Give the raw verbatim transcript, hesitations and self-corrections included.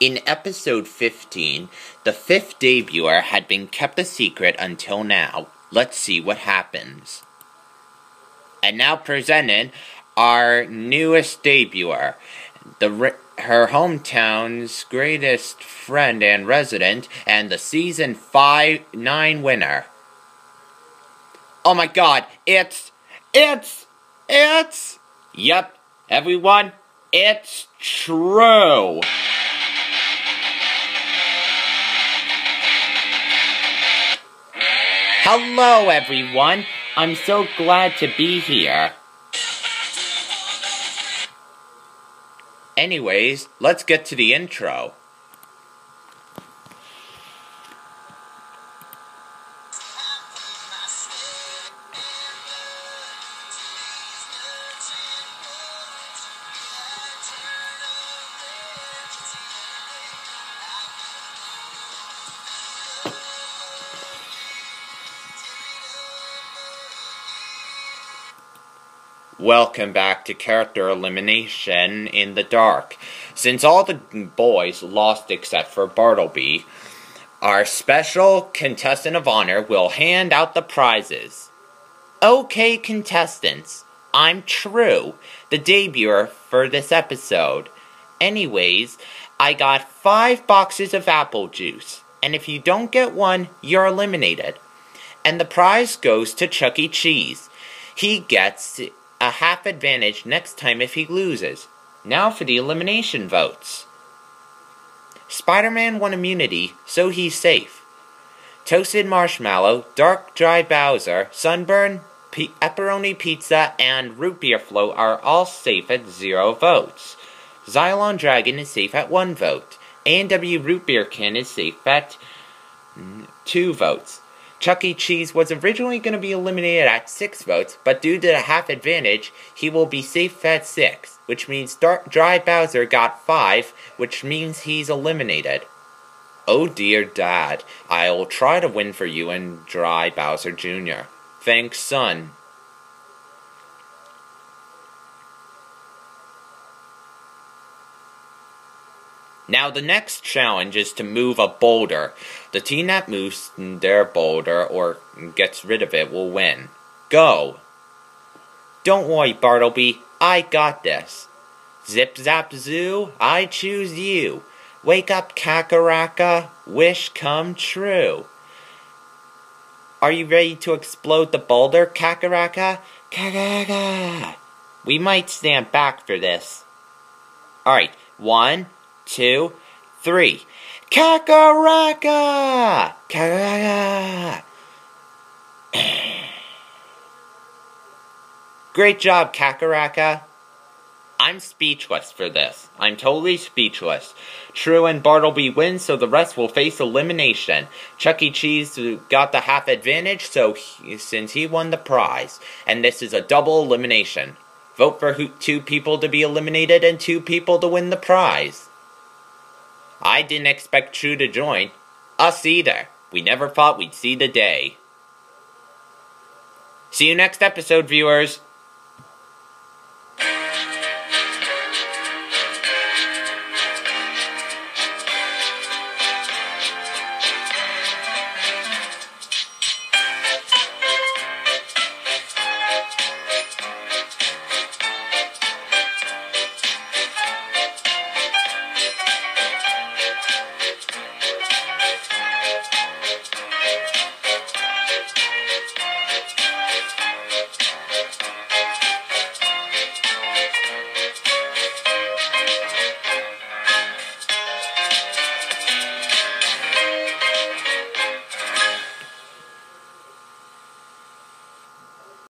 In episode fifteen, the fifth debuter had been kept a secret until now. Let's see what happens. And now presented our newest debuter, the her hometown's greatest friend and resident, and the season five nine winner. Oh my god, it's, it's, it's, yep, everyone, it's true. Hello everyone, I'm so glad to be here. Anyways, let's get to the intro. Welcome back to Character Elimination in the Dark. Since all the boys lost except for Bartleby, our special contestant of honor will hand out the prizes. Okay, contestants, I'm True, the debuter for this episode. Anyways, I got five boxes of apple juice, and if you don't get one, you're eliminated. And the prize goes to Chuck E. Cheese. He gets a half advantage next time if he loses. Now for the elimination votes. Spider-Man won immunity, so he's safe. Toasted Marshmallow, Dark Dry Bowser, Sunburn, P Pepperoni Pizza, and Root Beer Float are all safe at zero votes. Xylon Dragon is safe at one vote. A and W Root Beer Can is safe at mm, two votes. Chuck E. Cheese was originally going to be eliminated at six votes, but due to the half advantage, he will be safe at six, which means Dark Dry Bowser got five, which means he's eliminated. Oh dear Dad, I'll try to win for you and Dry Bowser Junior Thanks, son. Now the next challenge is to move a boulder. The team that moves their boulder or gets rid of it will win. Go! Don't worry, Bartleby, I got this. Zip zap zoo, I choose you. Wake up, Kakaraka, wish come true. Are you ready to explode the boulder, Kakaraka? Kakaraka! We might stand back for this. Alright, one, two, three. Kakaraka! Kakaraka! Great job, Kakaraka. I'm speechless for this. I'm totally speechless. True and Bartleby win, so the rest will face elimination. Chuck E. Cheese got the half advantage, so he, since he won the prize. And this is a double elimination. Vote for who, two people to be eliminated and two people to win the prize. I didn't expect True to join. Us either. We never thought we'd see the day. See you next episode, viewers.